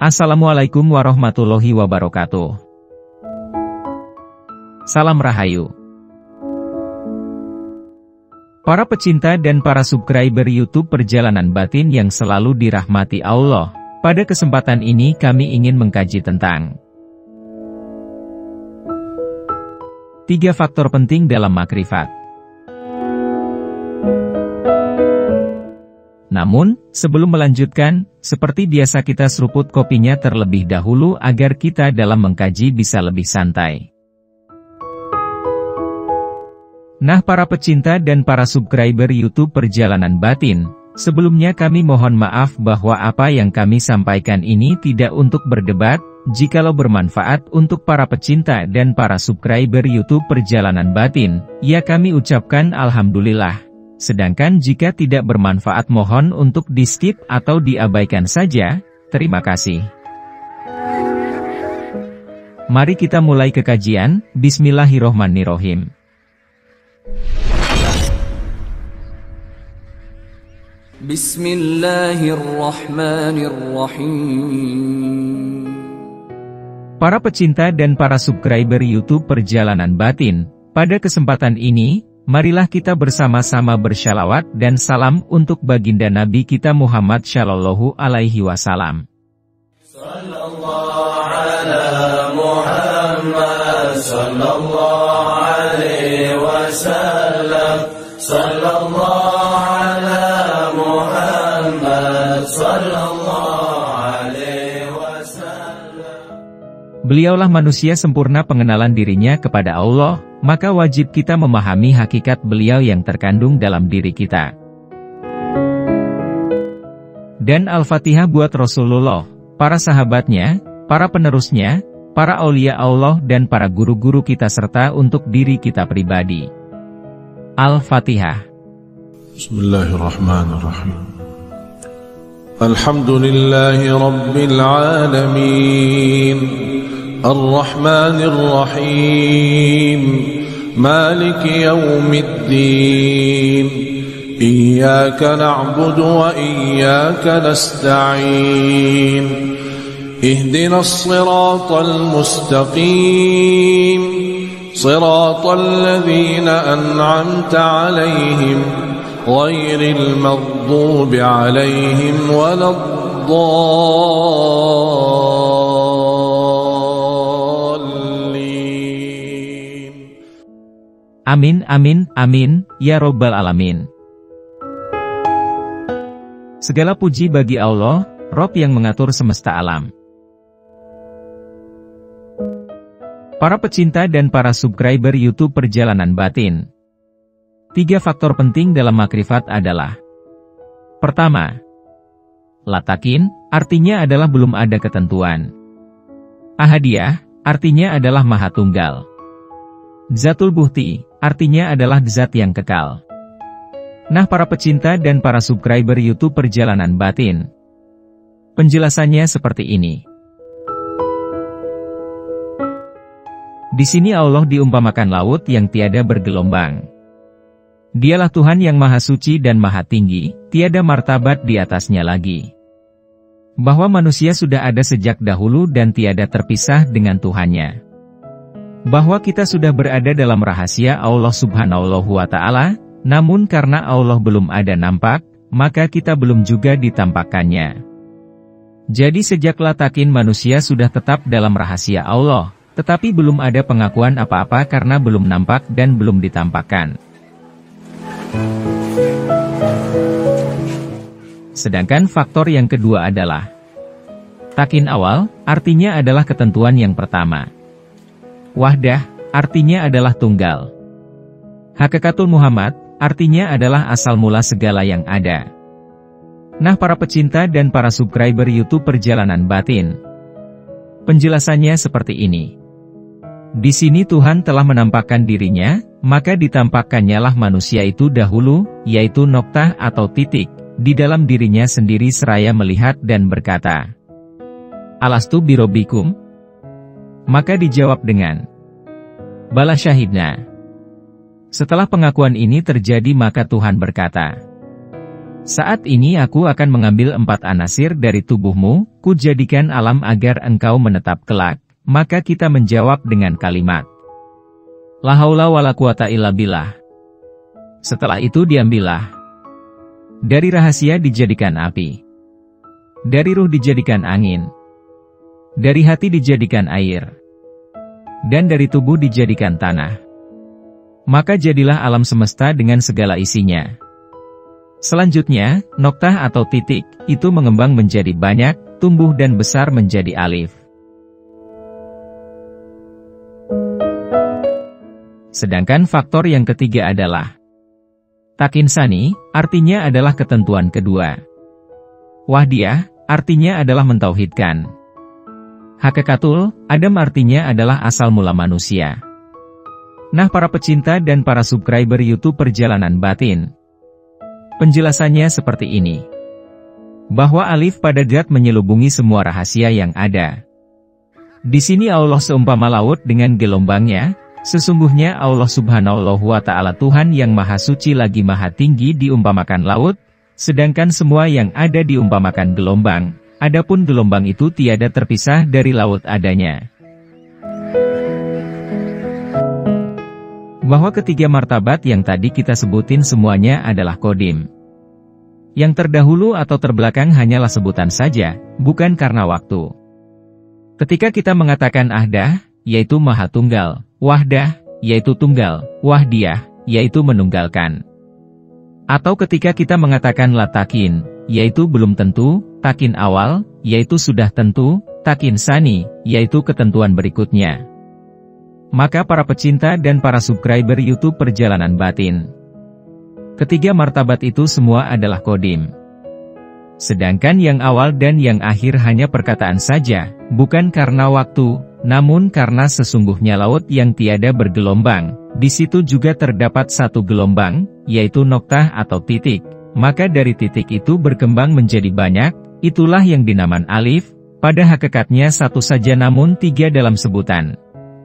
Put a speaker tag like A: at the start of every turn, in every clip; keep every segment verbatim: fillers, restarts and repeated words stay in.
A: Assalamualaikum warahmatullahi wabarakatuh. Salam Rahayu. Para pecinta dan para subscriber YouTube Perjalanan Batin yang selalu dirahmati Allah, pada kesempatan ini kami ingin mengkaji tentang tiga faktor penting dalam makrifat. Namun, sebelum melanjutkan, seperti biasa kita seruput kopinya terlebih dahulu agar kita dalam mengkaji bisa lebih santai. Nah, para pecinta dan para subscriber YouTube Perjalanan Batin, sebelumnya kami mohon maaf bahwa apa yang kami sampaikan ini tidak untuk berdebat. Jikalau bermanfaat untuk para pecinta dan para subscriber YouTube Perjalanan Batin, ya kami ucapkan Alhamdulillah. Sedangkan jika tidak bermanfaat mohon untuk di-skip atau diabaikan saja, terima kasih. Mari kita mulai ke kajian, Bismillahirrohmanirrohim.
B: Bismillahirrahmanirrahim.
A: Para pecinta dan para subscriber YouTube Perjalanan Batin, pada kesempatan ini, marilah kita bersama-sama bersyalawat dan salam untuk baginda Nabi kita Muhammad Shallallahu Alaihi Wasallam.
B: Sallallahu ala Muhammad Sallallahu Alaihi Wasallam. Sallallahu ala Muhammad Sallallahu Alaihi Wasallam.
A: Beliaulah manusia sempurna pengenalan dirinya kepada Allah, maka wajib kita memahami hakikat beliau yang terkandung dalam diri kita. Dan Al-Fatihah buat Rasulullah, para sahabatnya, para penerusnya, para aulia Allah dan para guru-guru kita serta untuk diri kita pribadi. Al-Fatihah.
C: Bismillahirrahmanirrahim. Alhamdulillahi Rabbil Alamin. الرحمن الرحيم مالك يوم الدين إياك نعبد وإياك نستعين اهدنا الصراط المستقيم صراط الذين أنعمت عليهم غير المغضوب عليهم ولا الضالين.
A: Amin, amin, amin, ya Rabbal Alamin. Segala puji bagi Allah, Rabb yang mengatur semesta alam. Para pecinta dan para subscriber YouTube Perjalanan Batin. Tiga faktor penting dalam makrifat adalah: pertama, latakin, artinya adalah belum ada ketentuan. Ahadiyah, artinya adalah maha tunggal. Zatul Buhti, artinya adalah zat yang kekal. Nah, para pecinta dan para subscriber YouTube Perjalanan Batin, penjelasannya seperti ini. Di sini Allah diumpamakan laut yang tiada bergelombang. Dialah Tuhan yang maha suci dan maha tinggi, tiada martabat di atasnya lagi. Bahwa manusia sudah ada sejak dahulu dan tiada terpisah dengan Tuhannya. Bahwa kita sudah berada dalam rahasia Allah Subhanahu wa Ta'ala, namun karena Allah belum ada nampak, maka kita belum juga ditampakkannya. Jadi sejak latakin manusia sudah tetap dalam rahasia Allah, tetapi belum ada pengakuan apa-apa karena belum nampak dan belum ditampakkan. Sedangkan faktor yang kedua adalah takin awal, artinya adalah ketentuan yang pertama. Wahdah, artinya adalah tunggal. Hakikatul Muhammad, artinya adalah asal mula segala yang ada. Nah, para pecinta dan para subscriber YouTube Perjalanan Batin, penjelasannya seperti ini. Di sini Tuhan telah menampakkan dirinya, maka ditampakkannya lah manusia itu dahulu, yaitu noktah atau titik, di dalam dirinya sendiri seraya melihat dan berkata, Alastu birobbikum? Maka dijawab dengan, Bala syahidna. Setelah pengakuan ini terjadi maka Tuhan berkata, Saat ini aku akan mengambil empat anasir dari tubuhmu, kujadikan alam agar engkau menetap kelak. Maka kita menjawab dengan kalimat La haula wala quwata illa billah. Setelah itu diambillah. Dari rahasia dijadikan api. Dari ruh dijadikan angin. Dari hati dijadikan air. Dan dari tubuh dijadikan tanah. Maka jadilah alam semesta dengan segala isinya. Selanjutnya, noktah atau titik, itu mengembang menjadi banyak, tumbuh dan besar menjadi alif. Sedangkan faktor yang ketiga adalah Takin Sani, artinya adalah ketentuan kedua. Wahdiyah, artinya adalah mentauhidkan. Hakikatul, Adam artinya adalah asal mula manusia. Nah para pecinta dan para subscriber YouTube Perjalanan Batin, penjelasannya seperti ini. Bahwa alif pada zat menyelubungi semua rahasia yang ada. Di sini Allah seumpama laut dengan gelombangnya. Sesungguhnya Allah subhanahu wa ta'ala Tuhan yang maha suci lagi maha tinggi diumpamakan laut, sedangkan semua yang ada diumpamakan gelombang, adapun gelombang itu tiada terpisah dari laut adanya. Bahwa ketiga martabat yang tadi kita sebutin semuanya adalah kodim. Yang terdahulu atau terbelakang hanyalah sebutan saja, bukan karena waktu. Ketika kita mengatakan ahdah, yaitu maha tunggal, wahdah, yaitu tunggal, wahdiyah, yaitu menunggalkan. Atau ketika kita mengatakan la takin, yaitu belum tentu, takin awal, yaitu sudah tentu, takin sani, yaitu ketentuan berikutnya. Maka para pecinta dan para subscriber YouTube Perjalanan Batin, ketiga martabat itu semua adalah kodim. Sedangkan yang awal dan yang akhir hanya perkataan saja, bukan karena waktu, namun karena sesungguhnya laut yang tiada bergelombang, di situ juga terdapat satu gelombang, yaitu noktah atau titik. Maka dari titik itu berkembang menjadi banyak, itulah yang dinamakan alif, pada hakikatnya satu saja namun tiga dalam sebutan.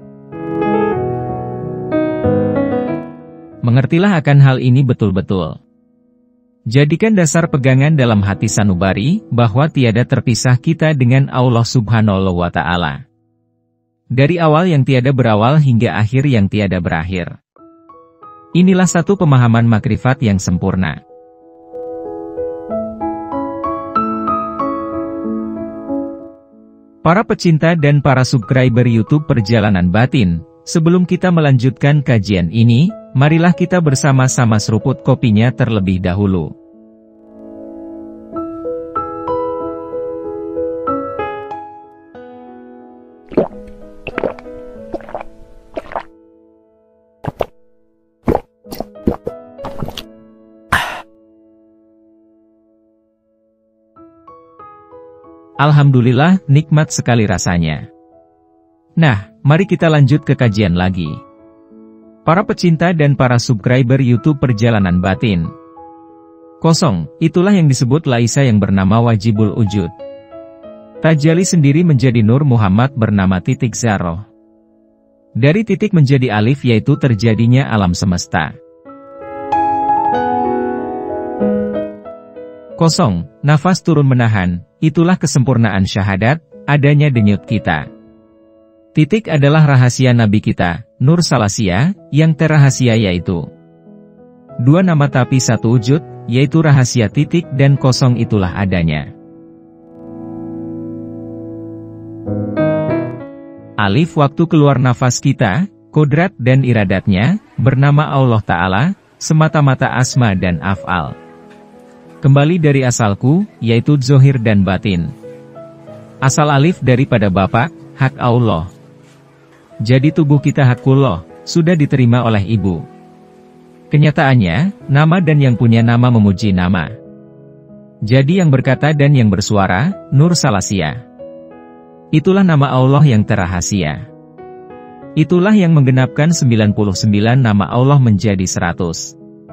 A: Mengertilah akan hal ini betul-betul. Jadikan dasar pegangan dalam hati sanubari, bahwa tiada terpisah kita dengan Allah subhanahu wa ta'ala. Dari awal yang tiada berawal hingga akhir yang tiada berakhir. Inilah satu pemahaman makrifat yang sempurna. Para pecinta dan para subscriber YouTube Perjalanan Batin, sebelum kita melanjutkan kajian ini, marilah kita bersama-sama seruput kopinya terlebih dahulu. Alhamdulillah, nikmat sekali rasanya. Nah, mari kita lanjut ke kajian lagi. Para pecinta dan para subscriber YouTube Perjalanan Batin. Kosong, itulah yang disebut Laisa yang bernama Wajibul Wujud. Tajali sendiri menjadi Nur Muhammad bernama Titik Zaroh. Dari titik menjadi alif yaitu terjadinya alam semesta. Kosong, nafas turun menahan, itulah kesempurnaan syahadat, adanya denyut kita. Titik adalah rahasia Nabi kita, Nur Salasia, yang terahasia yaitu dua nama tapi satu wujud, yaitu rahasia titik dan kosong itulah adanya. Alif waktu keluar nafas kita, kodrat dan iradatnya, bernama Allah Ta'ala, semata-mata asma dan af'al. Kembali dari asalku, yaitu zohir dan batin. Asal alif daripada Bapak, hak Allah. Jadi tubuh kita hakullah, sudah diterima oleh ibu. Kenyataannya, nama dan yang punya nama memuji nama. Jadi yang berkata dan yang bersuara, Nur Salasia. Itulah nama Allah yang terahasia. Itulah yang menggenapkan sembilan puluh sembilan nama Allah menjadi seratus.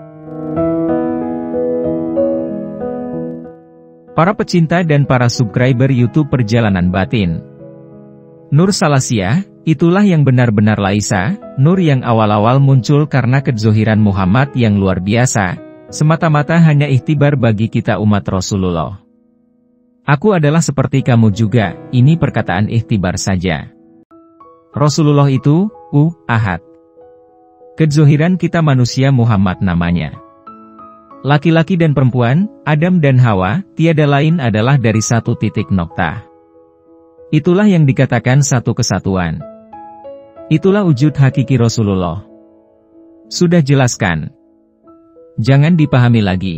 A: Para pecinta dan para subscriber YouTube Perjalanan Batin. Nur Salasia, itulah yang benar-benar Laisa, Nur yang awal-awal muncul karena kezohiran Muhammad yang luar biasa, semata-mata hanya ikhtibar bagi kita umat Rasulullah. Aku adalah seperti kamu juga, ini perkataan ikhtibar saja. Rasulullah itu, uh, ahad. Kezohiran kita manusia Muhammad namanya. Laki-laki dan perempuan, Adam dan Hawa, tiada lain adalah dari satu titik noktah. Itulah yang dikatakan satu kesatuan. Itulah wujud hakiki Rasulullah. Sudah jelaskan. Jangan dipahami lagi.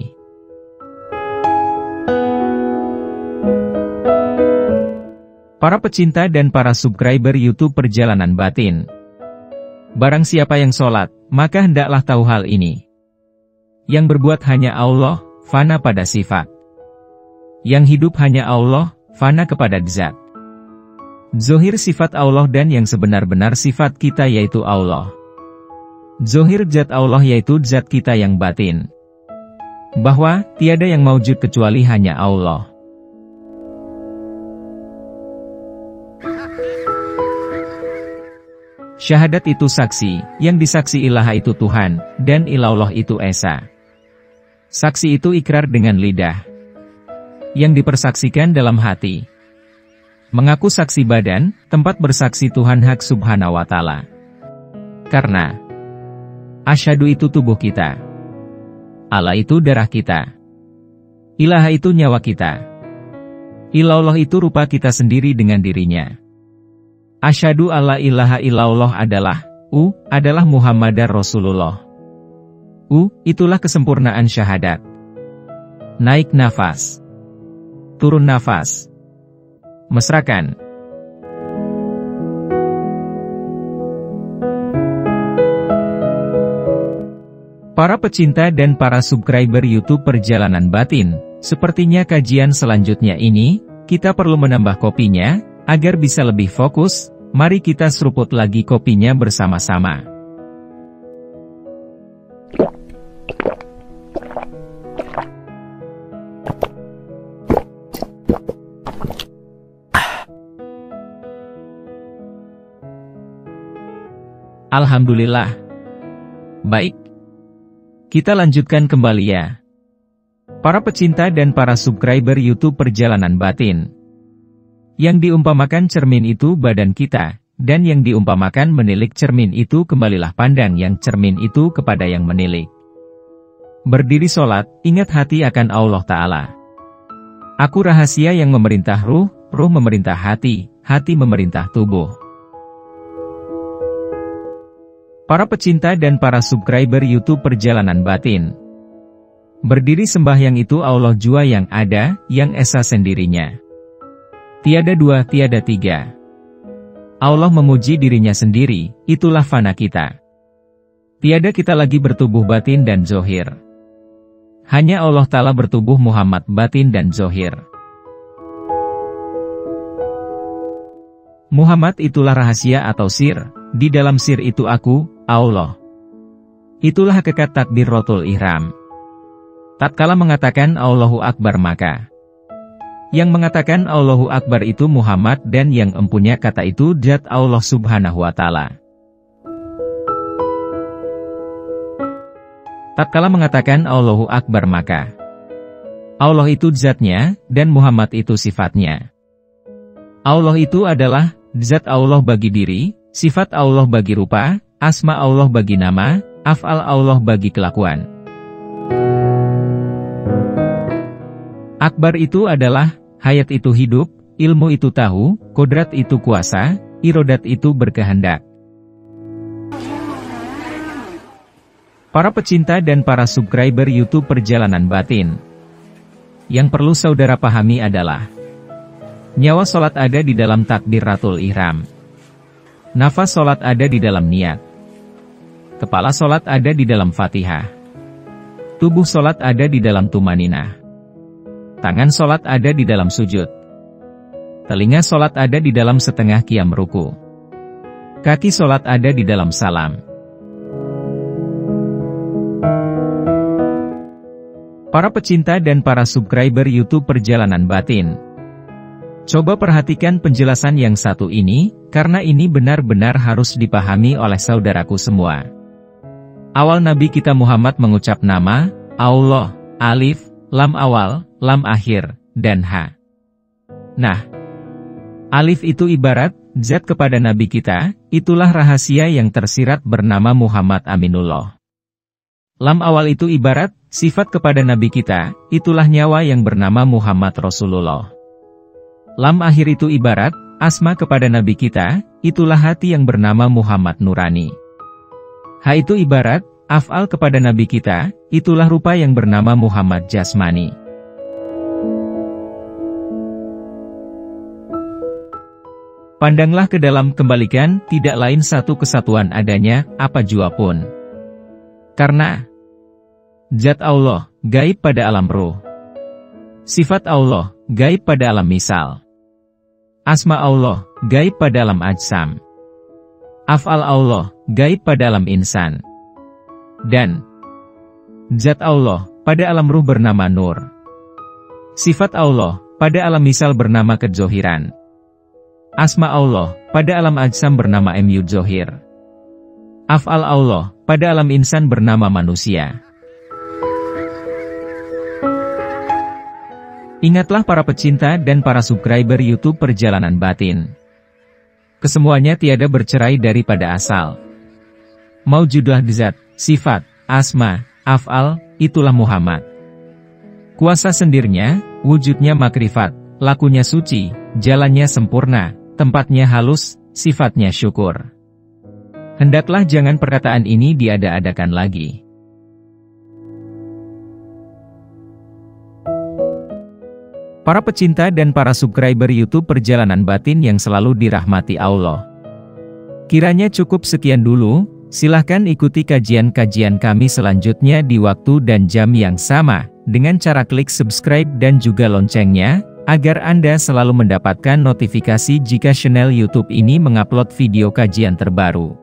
A: Para pecinta dan para subscriber YouTube Perjalanan Batin. Barang siapa yang sholat, maka hendaklah tahu hal ini. Yang berbuat hanya Allah, fana pada sifat. Yang hidup hanya Allah, fana kepada zat. Zohir sifat Allah dan yang sebenar-benar sifat kita yaitu Allah. Zohir zat Allah yaitu zat kita yang batin. Bahwa, tiada yang maujud kecuali hanya Allah. Syahadat itu saksi, yang disaksi ilaha itu Tuhan, dan ilallah itu Esa. Saksi itu ikrar dengan lidah. Yang dipersaksikan dalam hati. Mengaku saksi badan, tempat bersaksi Tuhan Hak Subhanahu wa Ta'ala. Karena asyhadu itu tubuh kita. Allah itu darah kita. Ilaha itu nyawa kita. Ilallah itu rupa kita sendiri dengan dirinya. Asyhadu alla ilaha illallah adalah, u, adalah Muhammadar Rasulullah. U, itulah kesempurnaan syahadat. Naik nafas. Turun nafas. Mesrakan. Para pecinta dan para subscriber YouTube Perjalanan Batin, sepertinya kajian selanjutnya ini, kita perlu menambah kopinya, agar bisa lebih fokus. Mari kita seruput lagi kopinya bersama-sama. Alhamdulillah. Baik. Kita lanjutkan kembali ya. Para pecinta dan para subscriber YouTube Perjalanan Batin. Yang diumpamakan cermin itu badan kita, dan yang diumpamakan menilik cermin itu kembalilah pandang yang cermin itu kepada yang menilik. Berdiri sholat, ingat hati akan Allah Ta'ala. Aku rahasia yang memerintah ruh, ruh memerintah hati, hati memerintah tubuh. Para pecinta dan para subscriber YouTube Perjalanan Batin. Berdiri sembahyang itu Allah jua yang ada, yang esa sendirinya. Tiada dua, tiada tiga. Allah memuji dirinya sendiri, itulah fana kita. Tiada kita lagi bertubuh batin dan zohir. Hanya Allah Ta'ala bertubuh Muhammad batin dan zohir. Muhammad itulah rahasia atau sir, di dalam sir itu aku, Allah. Itulah hakikat takbiratul ihram. Tatkala mengatakan Allahu Akbar maka yang mengatakan Allahu Akbar itu Muhammad dan yang empunya kata itu zat Allah Subhanahu wa Ta'ala. Tatkala mengatakan Allahu Akbar maka Allah itu zatnya, dan Muhammad itu sifatnya. Allah itu adalah zat Allah bagi diri, sifat Allah bagi rupa, asma Allah bagi nama, af'al Allah bagi kelakuan. Akbar itu adalah hayat itu hidup, ilmu itu tahu, kodrat itu kuasa, irodat itu berkehendak. Para pecinta dan para subscriber YouTube Perjalanan Batin. Yang perlu saudara pahami adalah nyawa sholat ada di dalam takbiratul ihram. Nafas sholat ada di dalam niat. Kepala sholat ada di dalam fatihah. Tubuh sholat ada di dalam tumaninah. Tangan sholat ada di dalam sujud. Telinga sholat ada di dalam setengah qiyam ruku. Kaki sholat ada di dalam salam. Para pecinta dan para subscriber YouTube Perjalanan Batin. Coba perhatikan penjelasan yang satu ini, karena ini benar-benar harus dipahami oleh saudaraku semua. Awal Nabi kita Muhammad mengucap nama, Allah, alif, lam awal, lam akhir, dan ha. Nah, alif itu ibarat zat kepada Nabi kita, itulah rahasia yang tersirat bernama Muhammad Aminullah. Lam awal itu ibarat sifat kepada Nabi kita, itulah nyawa yang bernama Muhammad Rasulullah. Lam akhir itu ibarat asma kepada Nabi kita, itulah hati yang bernama Muhammad Nurani. Ha itu ibarat af'al kepada Nabi kita, itulah rupa yang bernama Muhammad Jasmani. Pandanglah ke dalam kembalikan, tidak lain satu kesatuan adanya, apa jua pun. Karena zat Allah, gaib pada alam ruh. Sifat Allah, gaib pada alam misal. Asma Allah, gaib pada alam ajsam. Af'al Allah, gaib pada alam insan. Dan zat Allah, pada alam ruh bernama Nur. Sifat Allah, pada alam misal bernama kedzohiran. Asma Allah, pada alam ajsam bernama Mud Zohir. Af'al Allah, pada alam insan bernama manusia. Ingatlah para pecinta dan para subscriber YouTube Perjalanan Batin. Kesemuanya tiada bercerai daripada asal. Maujudah zat, sifat, asma, af'al, itulah Muhammad. Kuasa sendirnya, wujudnya makrifat, lakunya suci, jalannya sempurna, tempatnya halus, sifatnya syukur. Hendaklah jangan perkataan ini diada-adakan lagi. Para pecinta dan para subscriber YouTube Perjalanan Batin yang selalu dirahmati Allah. Kiranya cukup sekian dulu, silahkan ikuti kajian-kajian kami selanjutnya di waktu dan jam yang sama, dengan cara klik subscribe dan juga loncengnya, agar Anda selalu mendapatkan notifikasi jika channel YouTube ini mengupload video kajian terbaru.